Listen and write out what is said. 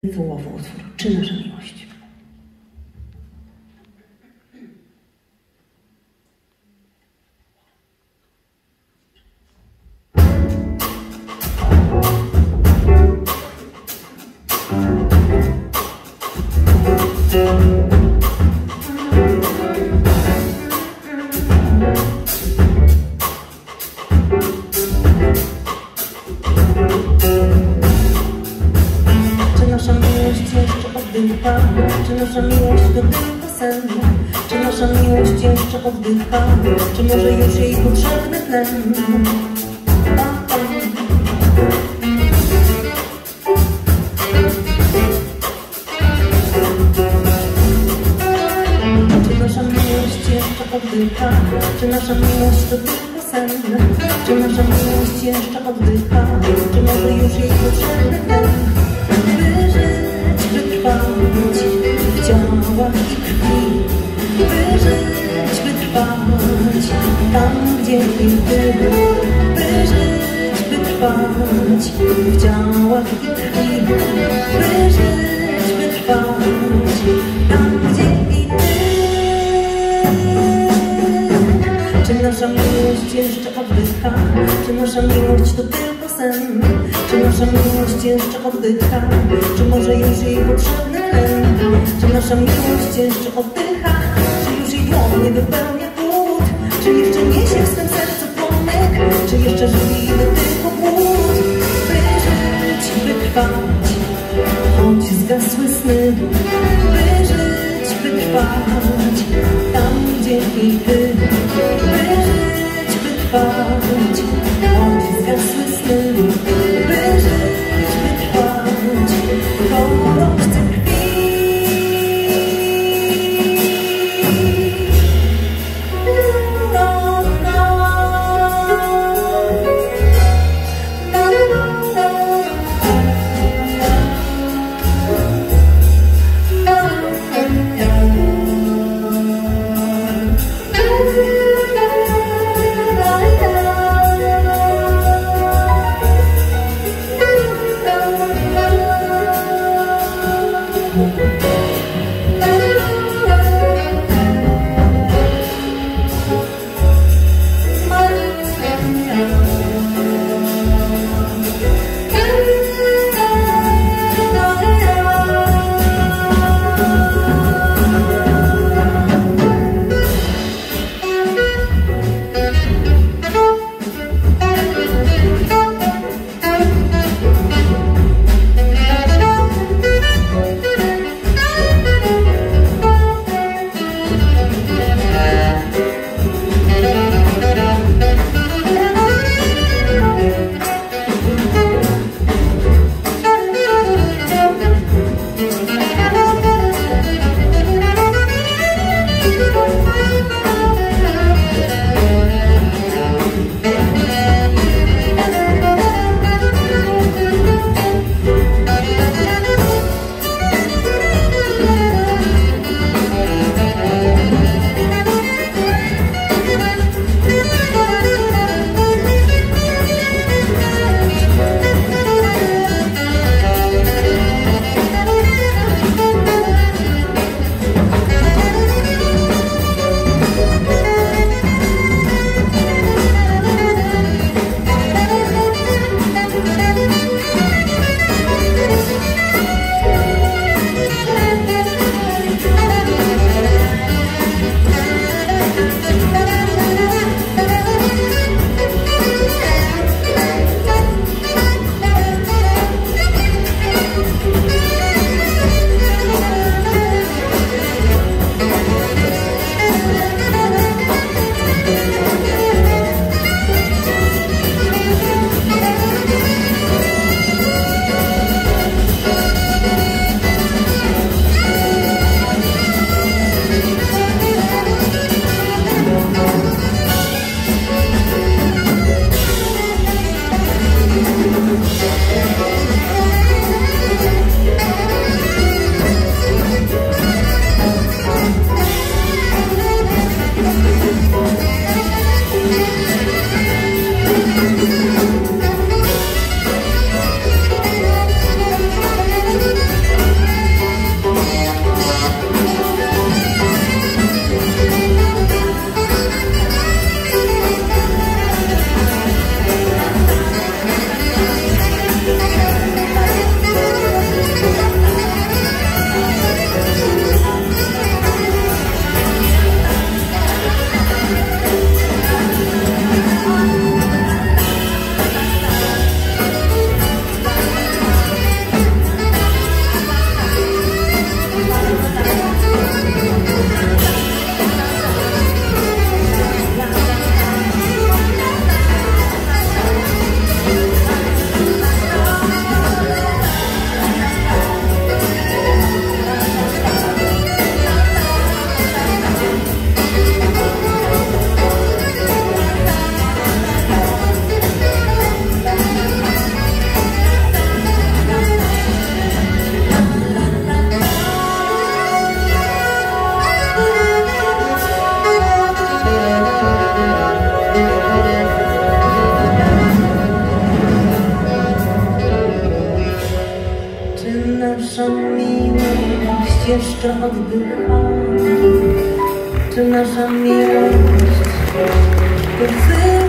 Wołowy utwór Czy nasza miłość? Czy nasza miłość jeszcze oddycha? Czy nasza miłość to tylko sen? Czy nasza miłość jeszcze oddycha? Czy może już jej potrzebny tlen? Czy nasza miłość jeszcze oddycha? Czy nasza miłość to tylko sen? Czy nasza miłość jeszcze oddycha? Czy może już jej potrzebny tlen? Wytrwać w ciałach i krwi, wyżyć, wytrwać tam, gdzie ich było. Wyżyć, wytrwać w ciałach i krwi, wyżyć, wytrwać tam, gdzie i ty. Czy nasza miłość jeszcze oddycha? Czy nasza miłość to tylko sen? Czy nasza miłość jeszcze oddycha? Czy może już jej potrzebny tlen? Czy nasza miłość jeszcze oddycha? Czy już jej dłonie wypełnia głód? Czy jeszcze niesie w swym sercu płomek? Czy jeszcze żywi tylko głód? Wyżyć, wytrwać, choć zgasły sny. Wyżyć, wytrwać tam, gdzie i ty. Wyżyć, wytrwać, choć zgasły sny. Wyżyć, wytrwać w gorączce krwi. jeszcze oddycha? Czy nasza miłość to